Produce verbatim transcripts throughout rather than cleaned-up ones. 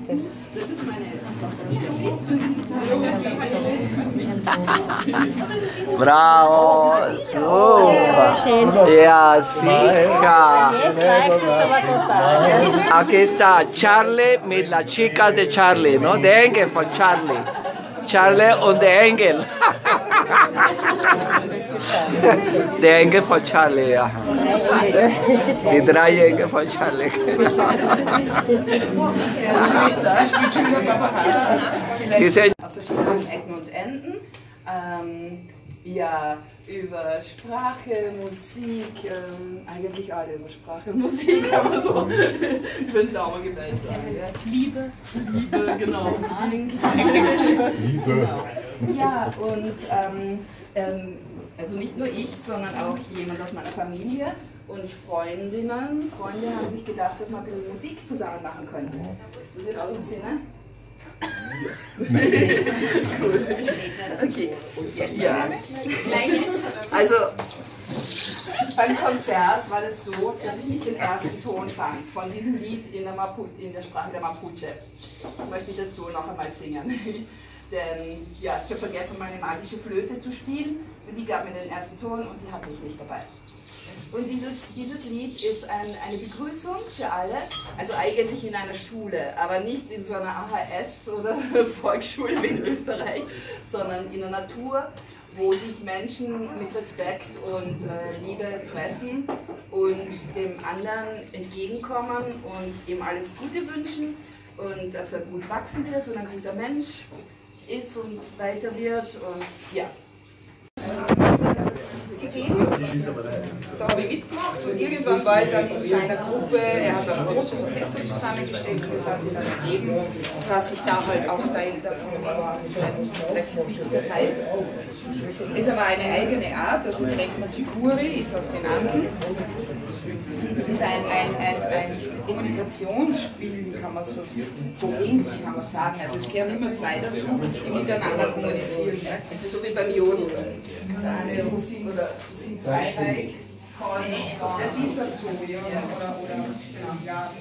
das? Das ist meine Steffi. Bravo, super. Ja, sicher. Aquí está Charlie mit la chica de Charlie, ¿no? Der Engel von Charlie. Charlie und der Engel. Der Engel von Charlie, ja. Die drei Engel von Charlie. Aus verschiedenen Ecken und Enden. Ähm, ja, über Sprache, Musik, ähm, eigentlich alle über Sprache und Musik, kann man so über den Daumen gewählt sagen. Ja. Liebe. Liebe, genau. Liebe. Genau. Ja, und ähm, ähm, also nicht nur ich, sondern auch jemand aus meiner Familie und Freundinnen, Freunde haben sich gedacht, dass man ein bisschen Musik zusammen machen könnte. Ist das in eurem Sinne? Yes. Cool. Okay. Ja. Also beim Konzert war das so, dass ich nicht den ersten Ton fand von diesem Lied in der, Mapu in der Sprache der Mapuche. Jetzt möchte ich das so noch einmal singen. Denn ja, ich habe vergessen, meine magische Flöte zu spielen und die gab mir den ersten Ton und die hatte ich nicht dabei. Und dieses, dieses Lied ist ein, eine Begrüßung für alle, also eigentlich in einer Schule, aber nicht in so einer A H S oder Volksschule wie in Österreich, sondern in der Natur, wo sich Menschen mit Respekt und äh, Liebe treffen und dem anderen entgegenkommen und ihm alles Gute wünschen und dass er gut wachsen wird und ein guter Mensch ist und weiter wird und ja. Da habe ich mitgemacht und irgendwann war ich dann in seiner Gruppe, er hat ein großes Orchester zusammengestellt und das hat sich dann ergeben, dass ich da halt auch Teil davon war. Das ist ein recht wichtiger Teil. Ist aber eine eigene Art, also nennt man Sikuri, ist aus den Anden. Das ist ein, ein, ein, ein Kommunikationsspiel, kann man so, so ähnlich kann man sagen. Also es gehören immer zwei dazu, die miteinander kommunizieren. Es ist so wie beim Jodeln. Der eine ruft oder sind zwei bei das ist halt so, ja, oder, oder genau, ja,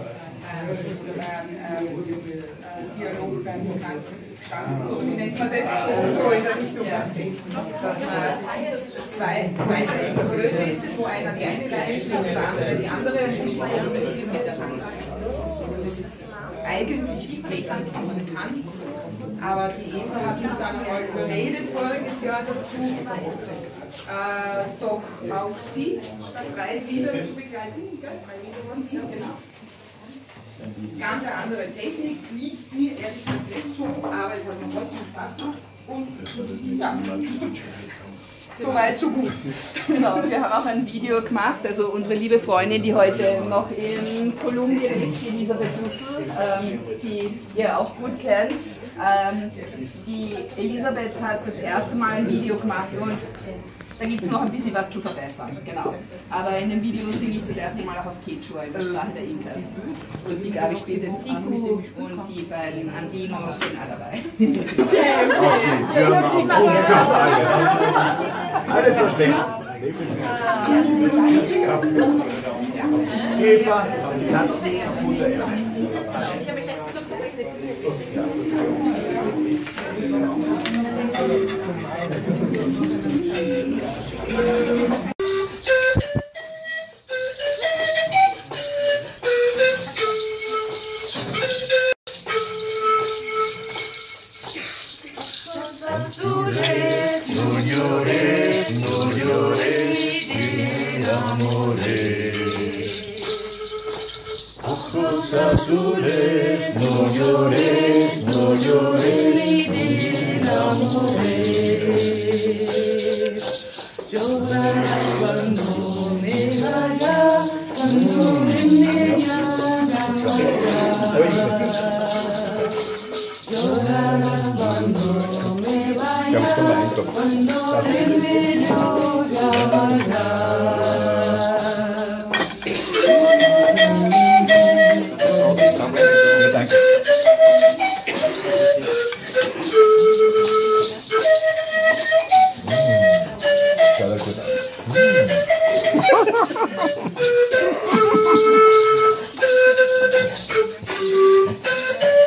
Dialog beim Gesang, oder wie nennt man das? So in der Richtung. Dass man zwei, zwei in der Flöte ist es, wo einer die eine Reihe zieht und der andere die andere muss man kommunizieren miteinander. Das ist eigentlich die Technik, die man kann. Aber die Eva hat mich dann mal überredet voriges Jahr dazu, äh, doch auch sie drei Lieder zu begleiten. Genau. Ganz eine andere Technik, liegt mir ehrlich gesagt nicht so, aber es hat mir trotzdem Spaß gemacht. Und ja, so weit, so gut. Genau, wir haben auch ein Video gemacht, also unsere liebe Freundin, die heute noch in Kolumbien ist, die Elisabeth Dussel, ähm, die ihr auch gut kennt. Ähm, die Elisabeth hat das erste Mal ein Video gemacht und da gibt es noch ein bisschen was zu verbessern, genau. Aber in dem Video singe ich das erste Mal auch auf Quechua, in der Sprache der Inkas. Und die Gabi spielt den Siku und die beiden Andinos sind auch dabei. Okay, wir haben alles. Alles perfekt. Eva, Platz, guter Erde. Ich habe mich letztens so No llores, no llores, mi amore. Ojos azules, no llores, no llores, mi amore. Llorarás cuando me vaya, cuando me llorarás cuando me vaya, cuando me Danke.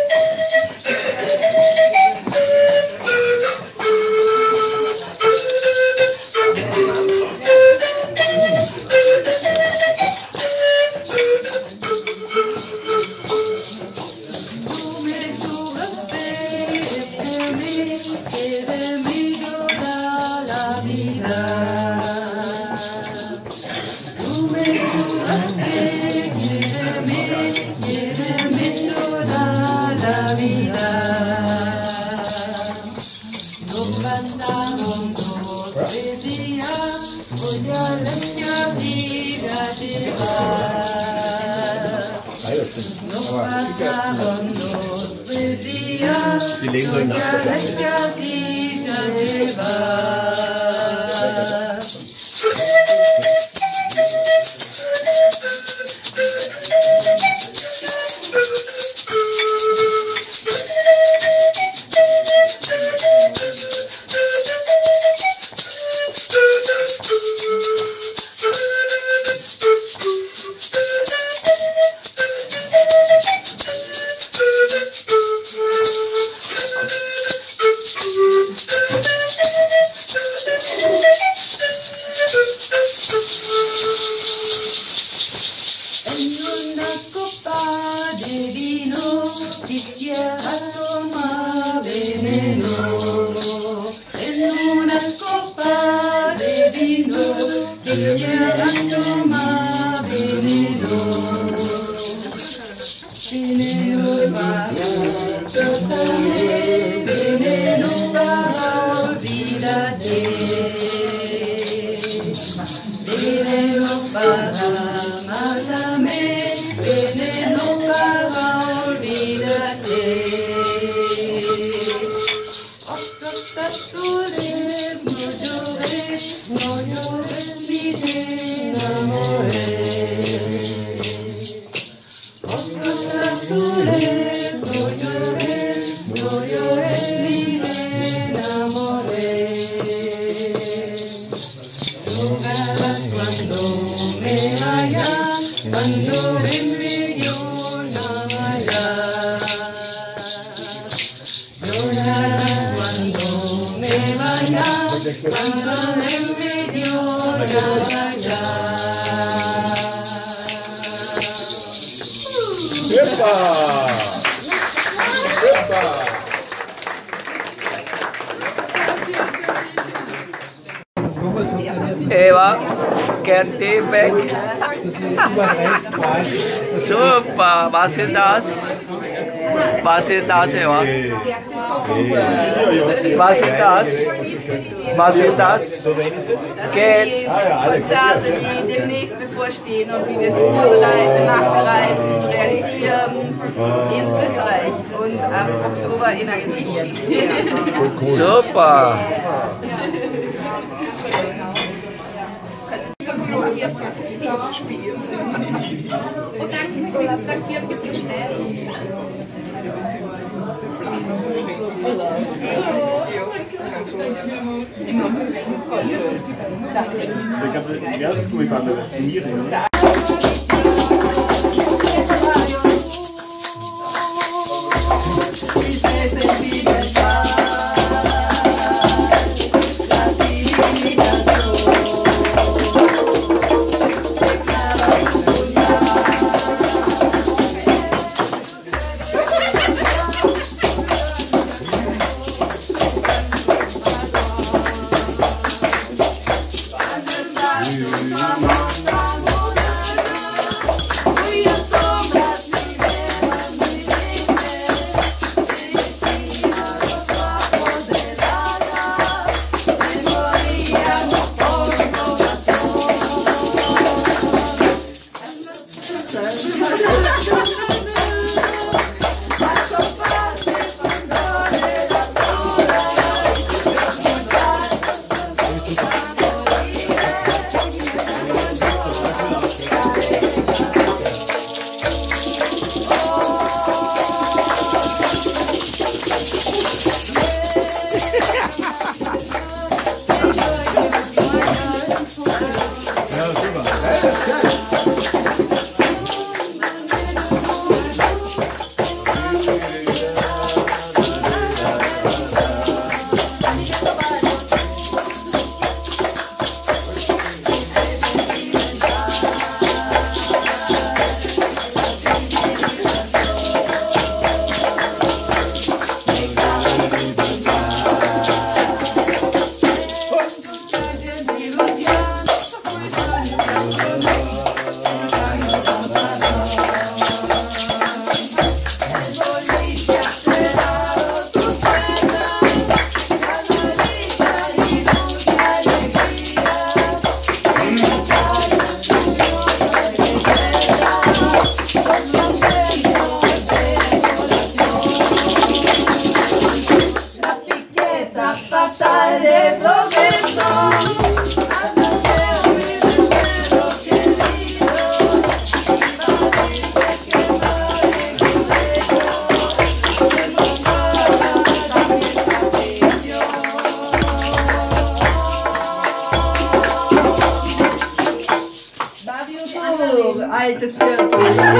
Die legen so in Eva, Gerti, weg. Super, was ist das? Was ist das, Eva? Was ist das? Was ist das? Das sind die Konzerte, die demnächst bevorstehen und wie wir sie vorbereiten, nachbereiten, realisieren in Österreich und ab Oktober in Argentinien. Super. Und dann soll das dann hier ein bisschen schnell. Ich glaube, das gut fand, das Turnier. Viertel, altes Viertel.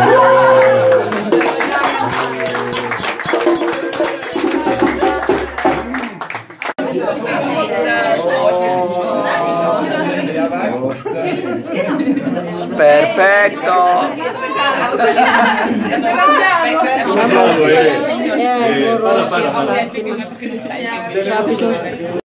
Perfecto. Eh, para, para, para.